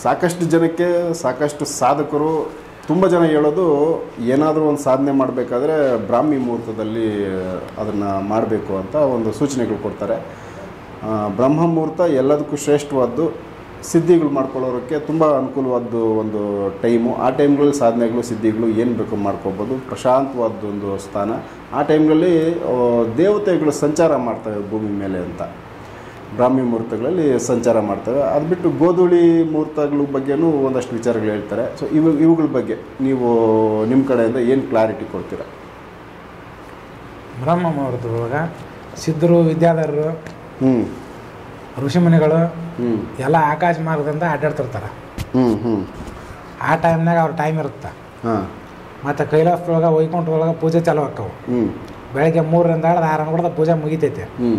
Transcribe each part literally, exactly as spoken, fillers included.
ಸಾಕಷ್ಟು ಜನಕ್ಕೆ ಸಾಕಷ್ಟು ಸಾಧಕರು ತುಂಬ ಜನ ಹೇಳೋದು ಏನಾದರೂ ಒಂದು ಸಾಧನೆ ಮಾಡಬೇಕಾದ್ರೆ ಬ್ರಾಹ್ಮಿ ಮುಹೂರ್ತದಲ್ಲಿ ಅದನ್ನು ಮಾಡಬೇಕು ಅಂತ ಒಂದು ಸೂಚನೆಗಳು ಕೊಡ್ತಾರೆ. ಬ್ರಹ್ಮ ಮುಹೂರ್ತ ಎಲ್ಲದಕ್ಕೂ ಶ್ರೇಷ್ಠವಾದ್ದು, ಸಿದ್ಧಿಗಳು ಮಾಡ್ಕೊಳ್ಳೋರಿಗೆ ತುಂಬ ಅನುಕೂಲವಾದ್ದು ಒಂದು ಟೈಮು. ಆ ಟೈಮ್ಗಳಲ್ಲಿ ಸಾಧನೆಗಳು ಸಿದ್ಧಿಗಳು ಏನು ಬೇಕು ಮಾಡ್ಕೋಬೋದು, ಪ್ರಶಾಂತವಾದ ಒಂದು ಸ್ಥಾನ. ಆ ಟೈಮ್ಗಳಲ್ಲಿ ದೇವತೆಗಳು ಸಂಚಾರ ಮಾಡ್ತವೆ ಭೂಮಿ ಮೇಲೆ ಅಂತ ಬ್ರಾಹ್ಮಿ ಮುಹೂರ್ತಗಳಲ್ಲಿ ಸಂಚಾರ ಮಾಡ್ತವೆ. ಅದು ಬಿಟ್ಟು ಗೋಧೂಳಿ ಮುಹೂರ್ತಗಳ ಬಗ್ಗೆನೂ ಒಂದಷ್ಟು ವಿಚಾರಗಳು ಹೇಳ್ತಾರೆ. ಸೊ ಇವು ಇವುಗಳ ಬಗ್ಗೆ ನೀವು ನಿಮ್ಮ ಕಡೆಯಿಂದ ಏನು ಕ್ಲಾರಿಟಿ ಕೊಡ್ತೀರಾ? ಬ್ರಹ್ಮ ಮುಹೂರ್ತದೊಳಗ ಸಿದ್ಧರು, ವಿದ್ಯಾಧರರು, ಹ್ಞೂ ಋಷಿಮುನಿಗಳು ಹ್ಞೂ ಎಲ್ಲ ಆಕಾಶ ಮಾರ್ಗದಿಂದ ಅಡ್ಡಾಡ್ತಿರ್ತಾರೆ. ಹ್ಞೂ ಹ್ಞೂ ಆ ಟೈಮ್ನಾಗ ಅವ್ರ ಟೈಮ್ ಇರುತ್ತೆ. ಹಾಂ ಮತ್ತು ಕೈಲಾಸದೊಳಗೆ ವೈಕುಂಠದೊಳಗೆ ಪೂಜೆ ಚಾಲು ಆಕ್ಕವು. ಹ್ಞೂ ಬೆಳಗ್ಗೆ ಮೂರರಿಂದ ಹಿಡ್ದು ಆರು ಅನ್ಕೊಡ್ದ ಪೂಜೆ ಮುಗಿತೈತೆ. ಹ್ಞೂ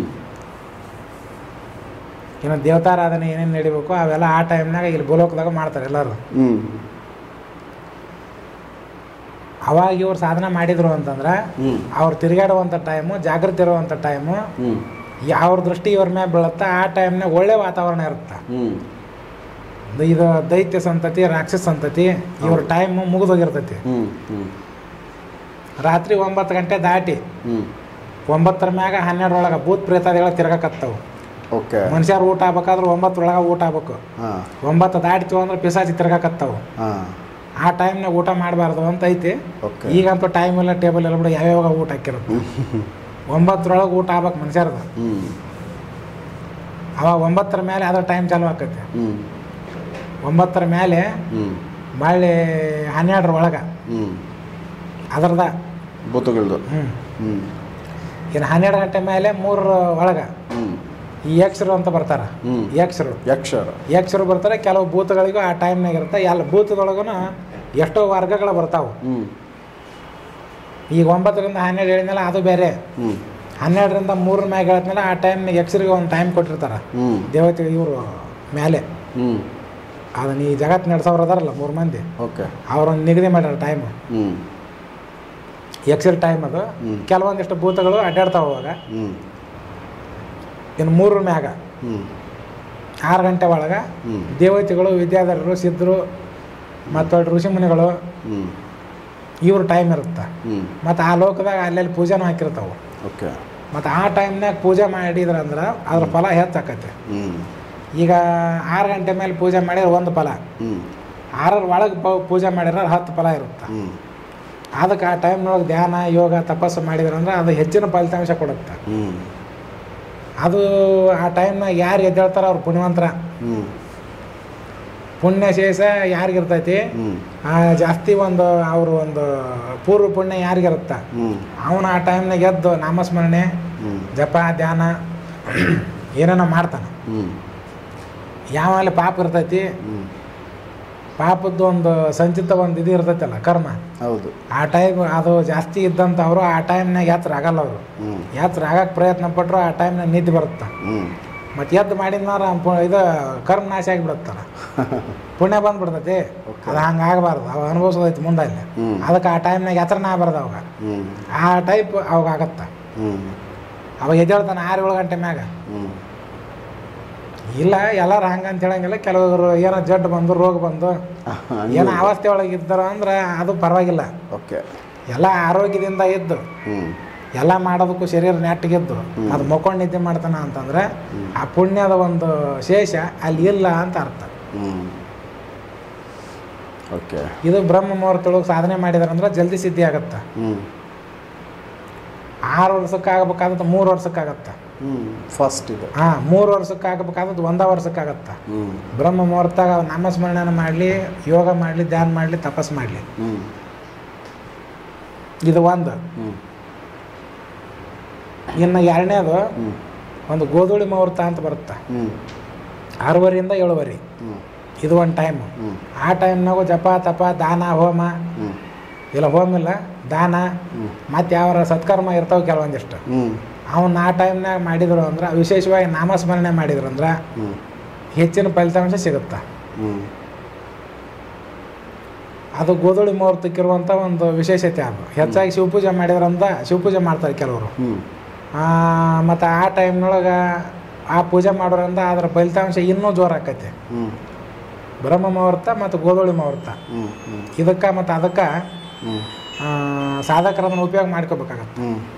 ಇನ್ನು ದೇವತಾರಾಧನೆ ಏನೇನು ನಡಿಬೇಕು ಅವೆಲ್ಲ ಆ ಟೈಮ್ನಾಗ ಇಲ್ಲಿ ಭೂಲೋಕದಾಗ ಮಾಡ್ತಾರೆ ಎಲ್ಲರೂ. ಹ್ಞೂ ಅವಾಗ ಇವ್ರು ಸಾಧನೆ ಮಾಡಿದ್ರು ಅಂತಂದ್ರೆ ಹ್ಞೂ ಅವ್ರು ತಿರುಗಾಡುವಂಥ ಟೈಮು, ಜಾಗೃತಿ ಇರುವಂಥ ಟೈಮು, ಹ್ಞೂ ಅವ್ರ ದೃಷ್ಟಿ ಇವ್ರ ಮೇಲೆ ಬೀಳುತ್ತೆ. ಆ ಟೈಮ್ನಾಗ ಒಳ್ಳೆ ವಾತಾವರಣ ಇರುತ್ತೆ. ಹ್ಞೂ ಇದು ದೈತ್ಯ ಸಂತತಿ, ರಾಕ್ಷಸ ಸಂತತಿ ಇವ್ರ ಟೈಮು ಮುಗಿದೋಗಿರ್ತೈತಿ. ಹ್ಞೂ ಹ್ಞೂ ರಾತ್ರಿ ಒಂಬತ್ತು ಗಂಟೆ ದಾಟಿ ಹ್ಞೂ ಒಂಬತ್ತರ ಮ್ಯಾಗ ಹನ್ನೆರಡರೊಳಗೆ ಭೂತ್ ಪ್ರೇತಾದಿಗಳ ತಿರ್ಗಕತ್ತವು. ಓಕೆ. ಮನುಷ್ಯರು ಊಟ ಆಗ್ಬೇಕಾದ್ರೆ ಒಂಬತ್ತರೊಳಗೆ ಊಟ ಆಗ್ಬೇಕು. ಹಾಂ ಒಂಬತ್ತು ದಾಟಿತು ಅಂದ್ರೆ ಪಿಸಾಚಿ ತಿರ್ಗಕತ್ತವು. ಹಾಂ ಆ ಟೈಮ್ನಾಗ ಊಟ ಮಾಡಬಾರ್ದು ಅಂತ ಐತಿ. ಓಕೆ. ಈಗಂತೂ ಟೈಮ್ ಇಲ್ಲ, ಟೇಬಲ್ ಎಲ್ಲ ಬಿಡು, ಯಾವ್ಯಾವ ಊಟ ಹಾಕಿರುತ್ತೆ. ಒಂಬತ್ತರೊಳಗೆ ಊಟ ಆಗ್ಬೇಕು ಮನುಷ್ಯರ್ದು. ಹ್ಞೂ ಅವಾಗ ಒಂಬತ್ತರ ಮೇಲೆ ಅದ್ರ ಟೈಮ್ ಚಾಲು ಆಕೈತಿ. ಹ್ಞೂ ಒಂಬತ್ತರ ಮೇಲೆ ಹ್ಞೂ ಮಳ್ಳಿ ಹನ್ನೆರಡರ ಒಳಗೆ ಹ್ಞೂ ಅದ್ರದ ಭೂತಗಳದು. ಹ್ಞೂ ಹ್ಞೂ ಇನ್ನು ಹನ್ನೆರಡು ಗಂಟೆ ಮೇಲೆ ಮೂರರ ಒಳಗೆ ಹ್ಞೂ ಈ ಯಕ್ಷರು ಅಂತ ಬರ್ತಾರೆ. ಹ್ಞೂ ಯಕ್ಷರು ಯಕ್ಷರ ಯಕ್ಷರು ಬರ್ತಾರೆ. ಕೆಲವು ಭೂತಗಳಿಗೂ ಆ ಟೈಮ್ನಾಗ ಇರುತ್ತೆ. ಎಲ್ಲ ಭೂತದೊಳಗೂ ಎಷ್ಟೋ ವರ್ಗಗಳು ಬರ್ತಾವೆ. ಹ್ಞೂ ಈಗ ಒಂಬತ್ತರಿಂದ ಹನ್ನೆರಡು ಹೇಳಿದ್ಮೇಲೆ ಅದು ಬೇರೆ. ಹ್ಞೂ ಹನ್ನೆರಡರಿಂದ ಮೂರರ ಮ್ಯಾಗ ಹೇಳಿದ್ಮೇಲೆ ಆ ಟೈಮ್ನಾಗ ಯಕ್ಷರಿಗೆ ಒಂದು ಟೈಮ್ ಕೊಟ್ಟಿರ್ತಾರೆ ಹ್ಞೂ ದೇವತೆ ಇವರು ಮೇಲೆ. ಹ್ಞೂ ಅದನ್ನ ಈ ಜಗತ್ತು ನಡೆಸೋರು ಅದಾರಲ್ಲ ಮೂರು ಮಂದಿ, ಓಕೆ. ಅವ್ರೊಂದು ನಿಗದಿ ಮಾಡ್ಯಾರ ಟೈಮು. ಹ್ಞೂ ಯಕ್ಷರ ಟೈಮ್ ಅದು. ಹ್ಞೂ ಕೆಲವೊಂದಿಷ್ಟು ಭೂತಗಳು ಅಡ್ಡಾಡ್ತಾವೆ ಅವಾಗ. ಹ್ಞೂ ಇನ್ನು ಮೂರರ ಮ್ಯಾಗ ಹ್ಞೂ ಆರು ಗಂಟೆ ಒಳಗೆ ಹ್ಞೂ ದೇವತೆಗಳು, ವಿದ್ಯಾಧರರು, ಸಿದ್ಧರು ಮತ್ತು ಋಷಿಮುನಿಗಳು ಹ್ಞೂ ಇವ್ರ ಟೈಮ್ ಇರುತ್ತೆ. ಹ್ಞೂ ಮತ್ತು ಆ ಲೋಕದಾಗ ಅಲ್ಲೆಲ್ಲಿ ಪೂಜೆನೂ ಹಾಕಿರ್ತಾವೆ. ಓಕೆ. ಮತ್ತು ಆ ಟೈಮ್ನಾಗ ಪೂಜೆ ಮಾಡಿದ್ರಂದ್ರೆ ಅದ್ರ ಫಲ ಹೆಚ್ಚಾಕೈತೆ. ಹ್ಞೂ ಈಗ ಆರು ಗಂಟೆ ಮೇಲೆ ಪೂಜೆ ಮಾಡಿದ್ರೆ ಒಂದು ಫಲ, ಹ್ಞೂ ಆರರ ಒಳಗೆ ಪೂಜೆ ಮಾಡಿದ್ರೆ ಹತ್ತು ಫಲ ಇರುತ್ತೆ. ಹ್ಞೂ ಅದಕ್ಕೆ ಆ ಟೈಮ್ನೊಳಗೆ ಧ್ಯಾನ, ಯೋಗ, ತಪಸ್ಸು ಮಾಡಿದ್ರಂದ್ರೆ ಅದು ಹೆಚ್ಚಿನ ಫಲಿತಾಂಶ ಕೊಡುತ್ತೆ. ಹ್ಞೂ ಅದು ಆ ಟೈಮ್ನಾಗ ಯಾರು ಎದ್ದೇಳ್ತಾರೋ ಅವ್ರು ಪುಣ್ಯವಂತರ. ಹ್ಞೂ ಪುಣ್ಯ ಶೇಷ ಯಾರಿಗಿರ್ತೈತಿ ಹ್ಞೂ ಜಾಸ್ತಿ, ಒಂದು ಅವರು ಒಂದು ಪೂರ್ವ ಪುಣ್ಯ ಯಾರಿಗಿರುತ್ತೆ ಹ್ಞೂ ಅವನು ಆ ಟೈಮ್ನಾಗ ಎದ್ದು ನಾಮಸ್ಮರಣೆ, ಹ್ಞೂ ಜಪ, ಧ್ಯಾನ ಏನೇನೋ ಮಾಡ್ತಾನೆ. ಹ್ಞೂ ಯಾವಲ್ಲಿ ಪಾಪ ಇರ್ತೈತಿ, ಹ್ಞೂ ಪಾಪದ್ದು ಒಂದು ಸಂಚಿತ ಒಂದು ಇದು ಇರ್ತೈತಲ್ಲ ಕರ್ಮ, ಹೌದು. ಆ ಟೈಮ್ ಅದು ಜಾಸ್ತಿ ಇದ್ದಂಥವ್ರು ಆ ಟೈಮ್ನಾಗ ಯಾತ್ರ ಆಗಲ್ಲ. ಅವರು ಹ್ಞೂ ಯಾತ್ರ ಆಗಕ್ಕೆ ಪ್ರಯತ್ನ ಪಟ್ಟರು ಆ ಟೈಮ್ನಾಗ ನಿದ್ದೆ ಬರುತ್ತೆ. ಹ್ಞೂ ಮತ್ತು ಎದ್ದು ಮಾಡಿದ್ನಾರ ಇದು ಕರ್ಮ ನಾಶ ಆಗಿಬಿಡುತ್ತಲ್ಲ, ಪುಣ್ಯ ಬಂದ್ಬಿಡ್ತೈತಿ. ಅದು ಹಂಗೆ ಆಗಬಾರ್ದು, ಅವಾಗ ಅನುಭವಿಸೋದೈತಿ ಮುಂದೆ ಅಲ್ಲಿ. ಅದಕ್ಕೆ ಆ ಟೈಮ್ನಾಗ ಯಾತ್ರನೇ ಆಗಬಾರ್ದು ಅವಾಗ. ಆ ಟೈಪ್ ಅವಾಗ ಆಗತ್ತೆ. ಅವಾಗ ಎದ್ದೇಳ್ತಾನೆ ಆರು ಏಳು ಗಂಟೆ ಮ್ಯಾಗ. ಇಲ್ಲ ಎಲ್ಲರೂ ಹಂಗೆ ಅಂತ ಹೇಳಂಗಿಲ್ಲ. ಕೆಲವರು ಏನೋ ಜಡ್ಡು ಬಂದು, ರೋಗ ಬಂದು, ಏನೋ ಅವಸ್ಥೆ ಒಳಗೆ ಇದ್ದಾರ ಅಂದ್ರೆ ಅದು ಪರವಾಗಿಲ್ಲ. ಓಕೆ. ಎಲ್ಲ ಆರೋಗ್ಯದಿಂದ ಇದ್ದು ಎಲ್ಲ ಮಾಡೋದಕ್ಕೂ ಶರೀರ ನೆಟ್ಟಗಿದ್ದು ಅದು ಮಕ್ಕೊಂಡು ನಿದ್ದೆ ಮಾಡ್ತಾನ ಅಂತಂದ್ರೆ ಆ ಪುಣ್ಯದ ಒಂದು ಶೇಷ ಅಲ್ಲಿ ಇಲ್ಲ ಅಂತ ಅರ್ಥ. ಓಕೆ. ಇದು ಬ್ರಹ್ಮ ಮುಹೂರ್ತದೊಳಗೆ ಸಾಧನೆ ಮಾಡಿದಾರಂದ್ರೆ ಜಲ್ದಿ ಸಿದ್ಧಿ ಆಗತ್ತೆ. ಆರು ವರ್ಷಕ್ಕೆ ಆಗಬೇಕಾದದ್ದು ಮೂರು ವರ್ಷಕ್ಕಾಗತ್ತೆ. ಫಸ್ಟ್ ಇದು ಹಾಂ, ಮೂರು ವರ್ಷಕ್ಕೆ ಆಗಬೇಕಾದದ್ದು ಒಂದೇ ವರ್ಷಕ್ಕಾಗತ್ತೆ. ಬ್ರಹ್ಮ ಮುಹೂರ್ತ ನಾಮಸ್ಮರಣೆ ಮಾಡಲಿ, ಯೋಗ ಮಾಡಲಿ, ಧ್ಯಾನ ಮಾಡಲಿ, ತಪಸ್ಸು ಮಾಡಲಿ. ಇದು ಒಂದು. ಇನ್ನು ಎರಡನೇದು ಒಂದು ಗೋಧೂಳಿ ಮುಹೂರ್ತ ಅಂತ ಬರುತ್ತೆ. ಆರೂವರೆಯಿಂದ ಏಳುವರೆ ಇದು ಒಂದು ಟೈಮು. ಆ ಟೈಮ್ನಾಗು ಜಪ, ತಪ, ದಾನ, ಹೋಮ, ಇಲ್ಲ ಹೋಮ ಇಲ್ಲ ದಾನ ಮತ್ತು ಯಾವ ಸತ್ಕರ್ಮ ಇರ್ತಾವೆ ಕೆಲವೊಂದಿಷ್ಟು. ಅವನ್ನ ಆ ಟೈಮ್ನಾಗ ಮಾಡಿದ್ರು ಅಂದ್ರೆ, ವಿಶೇಷವಾಗಿ ನಾಮಸ್ಮರಣೆ ಮಾಡಿದ್ರು ಅಂದ್ರೆ ಹೆಚ್ಚಿನ ಫಲಿತಾಂಶ ಸಿಗುತ್ತೆ. ಅದು ಗೋಧೂಳಿ ಮುಹೂರ್ತಕ್ಕಿರುವಂಥ ಒಂದು ವಿಶೇಷತೆ. ಅದು ಹೆಚ್ಚಾಗಿ ಶಿವಪೂಜೆ ಮಾಡಿದ್ರಂತ ಶಿವಪೂಜೆ ಮಾಡ್ತಾರೆ ಕೆಲವರು. ಮತ್ತು ಆ ಟೈಮ್ನೊಳಗೆ ಆ ಪೂಜೆ ಮಾಡೋದ್ರಿಂದ ಅದರ ಫಲಿತಾಂಶ ಇನ್ನೂ ಜೋರು ಆಕೈತೆ. ಬ್ರಹ್ಮ ಮುಹೂರ್ತ ಮತ್ತು ಗೋಧೂಳಿ ಮುಹೂರ್ತ ಹ್ಞೂ ಹ್ಞೂ ಇದಕ್ಕೆ ಮತ್ತು ಅದಕ್ಕೆ ಹ್ಞೂ ಸಾಧಕರದನ್ನು ಉಪಯೋಗ ಮಾಡ್ಕೋಬೇಕಾಗತ್ತೆ.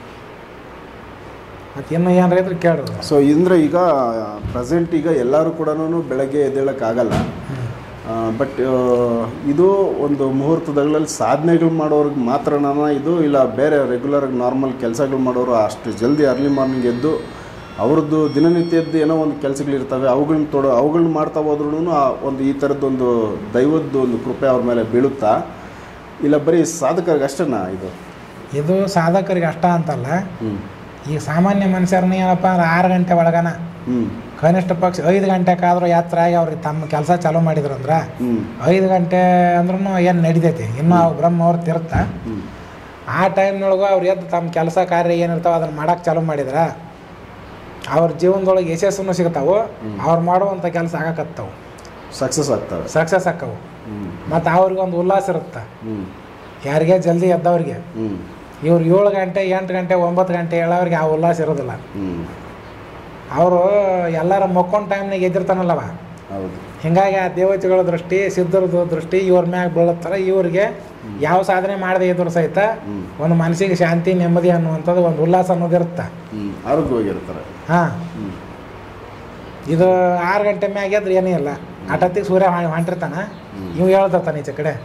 ಮತ್ತು ಇನ್ನು ಏನಾರ ಇದ್ರೆ ಕೇಳಿದ್ರು. ಸೊ ಅಂದರೆ ಈಗ ಪ್ರೆಸೆಂಟ್ ಈಗ ಎಲ್ಲರೂ ಕೂಡ ಬೆಳಗ್ಗೆ ಎದ್ದೇಳೋಕ್ಕಾಗಲ್ಲ. ಬಟ್ ಇದು ಒಂದು ಮುಹೂರ್ತದಲ್ಲಿ ಸಾಧನೆಗಳು ಮಾಡೋರಿಗೆ ಮಾತ್ರನ ಇದು, ಇಲ್ಲ ಬೇರೆ ರೆಗ್ಯುಲರಾಗಿ ನಾರ್ಮಲ್ ಕೆಲಸಗಳು ಮಾಡೋರು ಅಷ್ಟು ಜಲ್ದಿ ಅರ್ಲಿ ಮಾರ್ನಿಂಗ್ ಎದ್ದು ಅವ್ರದ್ದು ದಿನನಿತ್ಯದ್ದು ಏನೋ ಒಂದು ಕೆಲಸಗಳಿರ್ತವೆ, ಅವುಗಳನ್ನ ತೊಡೋ ಅವುಗಳನ್ನ ಮಾಡ್ತಾ ಹೋದ್ರೂ ಒಂದು ಈ ಥರದ್ದೊಂದು ದೈವದ್ದು ಒಂದು ಕೃಪೆ ಅವ್ರ ಮೇಲೆ ಬೀಳುತ್ತಾ, ಇಲ್ಲ ಬರೀ ಸಾಧಕರಿಗೆ ಅಷ್ಟೇನಾ ಇದು? ಇದು ಸಾಧಕರಿಗೆ ಅಷ್ಟ ಅಂತಲ್ಲ. ಹ್ಞೂ ಈಗ ಸಾಮಾನ್ಯ ಮನುಷ್ಯರನ್ನ ಏನಪ್ಪ ಅಂದ್ರೆ ಆರು ಗಂಟೆ ಒಳಗನ ಹ್ಞೂ ಕನಿಷ್ಠ ಪಕ್ಷ ಐದು ಗಂಟೆಕಾದ್ರೂ ಯಾತ್ರೆ ಆಗಿ ಅವ್ರಿಗೆ ತಮ್ಮ ಕೆಲಸ ಚಾಲೂ ಮಾಡಿದ್ರು ಅಂದ್ರೆ ಐದು ಗಂಟೆ ಅಂದ್ರೂ ಏನು ನಡಿತೈತಿ. ಇನ್ನೂ ಅವ್ರು ಬ್ರಹ್ಮ ಮುಹೂರ್ತ ಇರುತ್ತೆ. ಆ ಟೈಮ್ನೊಳಗೂ ಅವ್ರು ಎದ್ದು ತಮ್ಮ ಕೆಲಸ ಕಾರ್ಯ ಏನಿರ್ತಾವೆ ಅದನ್ನು ಮಾಡೋಕ್ಕೆ ಚಾಲೂ ಮಾಡಿದ್ರೆ ಅವ್ರ ಜೀವನದೊಳಗೆ ಯಶಸ್ಸನ್ನು ಸಿಗ್ತಾವೆ. ಅವ್ರು ಮಾಡುವಂಥ ಕೆಲಸ ಆಗಕತ್ತವು, ಸಕ್ಸಸ್ ಆಗ್ತವೆ, ಸಕ್ಸಸ್ ಆಕ್ಕವು. ಮತ್ತು ಅವ್ರಿಗೆ ಒಂದು ಉಲ್ಲಾಸ ಇರುತ್ತೆ. ಯಾರಿಗೆ ಜಲ್ದಿ ಎದ್ದವ್ರಿಗೆ ಇವ್ರು ಏಳು ಗಂಟೆ ಎಂಟು ಗಂಟೆ ಒಂಬತ್ತು ಗಂಟೆ ಹೇಳೋರಿಗೆ ಆ ಉಲ್ಲಾಸ ಇರೋದಿಲ್ಲ. ಅವರು ಎಲ್ಲರ ಮಕ್ಕೊಂಡ್ ಟೈಮ್ನಾಗ ಎದ್ದಿರ್ತಾನಲ್ಲವ, ಹಿಂಗಾಗಿ ಆ ದೇವತೆಗಳ ದೃಷ್ಟಿ ಸಿದ್ಧರದ ದೃಷ್ಟಿ ಇವ್ರ ಮ್ಯಾಗ ಬೀಳುತ್ತಾರೆ. ಇವ್ರಿಗೆ ಯಾವ ಸಾಧನೆ ಮಾಡದೆ ಇದ್ರು ಸಹಿತ ಒಂದು ಮನಸ್ಸಿಗೆ ಶಾಂತಿ ನೆಮ್ಮದಿ ಅನ್ನುವಂಥದ್ದು ಒಂದು ಉಲ್ಲಾಸ ಅನ್ನೋದಿರುತ್ತೆ, ಆರೋಗ್ಯವಾಗಿರ್ತಾರೆ. ಹಾಂ, ಇದು ಆರು ಗಂಟೆ ಮ್ಯಾಗ ಎದ್ರೆ ಏನೂ ಇಲ್ಲ. ಅಟತ್ತಿಗೆ ಸೂರ್ಯ ಹೊಂಟಿರ್ತಾನೆ, ಇವು ಹೇಳ್ತಿರ್ತಾನೆ ಈಚೆ ಕಡೆ.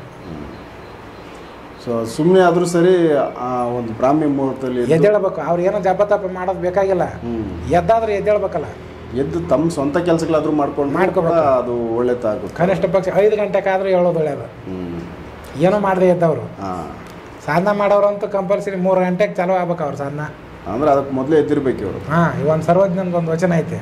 ಸೊ ಸುಮ್ಮನೆ ಆದರೂ ಸರಿ ಆ ಒಂದು ಬ್ರಾಹ್ಮಿ ಮುಹೂರ್ತದಲ್ಲಿ ಎದ್ದೇಳ್ಬೇಕು. ಅವ್ರು ಏನೋ ಜಪ ತಪ್ಪ ಮಾಡೋದು ಬೇಕಾಗಿಲ್ಲ, ಎದ್ದಾದ್ರೆ ಎದ್ದೇಳ್ಬೇಕಲ್ಲ. ಎದ್ದು ತಮ್ಮ ಸ್ವಂತ ಕೆಲಸಗಳಾದ್ರೂ ಮಾಡ್ಕೊಂಡು ಮಾಡ್ಕೊಬೇಕ, ಅದು ಒಳ್ಳೆದಾಗುತ್ತೆ. ಕನಿಷ್ಠ ಪಕ್ಷ ಐದು ಗಂಟೆಕಾದ್ರೂ ಹೇಳೋದು ಒಳ್ಳೆಯದು. ಏನೂ ಮಾಡದೆ ಎದ್ದವರು ಸಾಧನ ಮಾಡೋರು ಅಂತೂ ಕಂಪಲ್ಸರಿ ಮೂರು ಗಂಟೆಗೆ ಚಾಲೂ ಆಗ್ಬೇಕು ಅವ್ರು ಸಾಧನ. ಅಂದ್ರೆ ಅದಕ್ಕೆ ಮೊದಲೇ ಎದ್ದಿರ್ಬೇಕು ಇವರು. ಹಾಂ, ಇವೊಂದು ಸರ್ವಜ್ಞಂದು ಒಂದು ವಚನ ಐತೆ,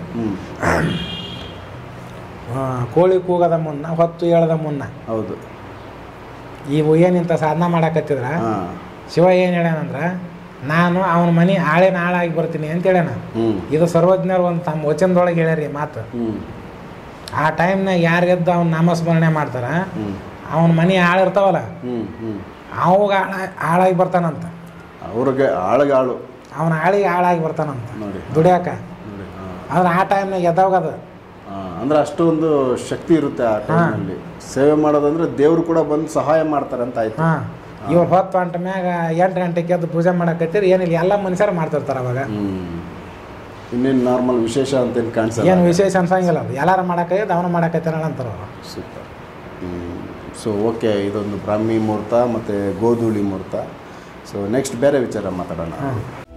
ಕೋಳಿ ಕೂಗದ ಮುನ್ನ ಹೊತ್ತು ಹೇಳದ ಮುನ್ನ. ಹೌದು. ಇವು ಏನಿಂತ ಸಾಧನ ಮಾಡಕತ್ತಿದ್ರ ಶಿವ ಏನು ಹೇಳ್ಯಾನಂದ್ರೆ, ನಾನು ಅವನ ಮನೆ ಆಳೆ ನಾಳಾಗಿ ಬರ್ತೀನಿ ಅಂತ ಹೇಳ್ಯಾನ. ಇದು ಸರ್ವಜ್ಞರು ಒಂದು ತಮ್ಮ ವಚನದೊಳಗೆ ಹೇಳ್ಯಾರಿ ಮಾತು. ಆ ಟೈಮ್ನಾಗ ಯಾರು ಎದ್ದು ಅವ್ನ ನಾಮಸ್ಮರಣೆ ಮಾಡ್ತಾರ ಅವನ ಮನೆ ಆಳಿರ್ತಾವಲ್ಲ ಅವಾಗ ಆಳ ಹಾಳಾಗಿ ಬರ್ತಾನಂತ. ಅವ್ರಿಗೆ ಆಳಗಾಳು ಅವನ ಆಳಿಗೆ ಹಾಳಾಗಿ ಬರ್ತಾನಂತ ದುಡಿಯಾಕ. ಆದ್ರೆ ಆ ಟೈಮ್ನಾಗ ಎದ್ದಾಗದು ಅಂದ್ರೆ ಅಷ್ಟೊಂದು ಶಕ್ತಿ ಇರುತ್ತೆ ಆ ಟೈಮ್ನಲ್ಲಿ. ಸೇವೆ ಮಾಡೋದಂದ್ರೆ ದೇವ್ರು ಕೂಡ ಬಂದು ಸಹಾಯ ಮಾಡ್ತಾರೆ ಅಂತ ಆಯ್ತು. ಹಾಂ, ಇವ್ರು ಹೊತ್ತು ಅಂಟ ಮ್ಯಾಗ ಎಂಟು ಗಂಟೆಗೆ ಎದ್ದು ಪೂಜೆ ಮಾಡಕತ್ತೀರಿ, ಏನಿಲ್ಲ ಎಲ್ಲ ಮನುಷ್ಯರು ಮಾಡ್ತಿರ್ತಾರೆ ಅವಾಗ. ಇನ್ನೇನು ನಾರ್ಮಲ್ ವಿಶೇಷ ಅಂತೇನು ಕಾಣಿಸಲ್ಲ, ಏನು ವಿಶೇಷ ಅನ್ಸಂಗಿಲ್ಲ. ಅದು ಎಲ್ಲಾರು ಮಾಡಕೈದು ಅವನು ಮಾಡಕತ್ತಾರ ಅಂತಾರೆ ಅವರು. ಸೂಪರ್. ಸೊ ಓಕೆ, ಇದೊಂದು ಬ್ರಾಹ್ಮಿ ಮುಹೂರ್ತ ಮತ್ತು ಗೋಧೂಳಿ ಮುಹೂರ್ತ. ಸೊ ನೆಕ್ಸ್ಟ್ ಬೇರೆ ವಿಚಾರ ಮಾತಾಡೋಣ.